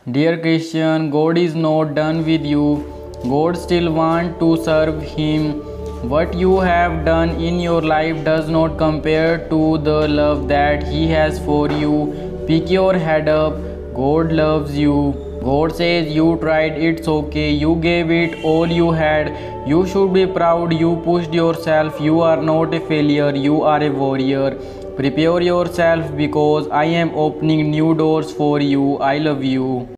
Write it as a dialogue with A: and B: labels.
A: Dear Christian, God is not done with you. God still wants to serve Him. What you have done in your life does not compare to the love that He has for you. Pick your head up. God loves you. God says you tried, it's okay. You gave it all you had. You should be proud. You pushed yourself. You are not a failure. You are a warrior. Prepare yourself because I am opening new doors for you. I love you.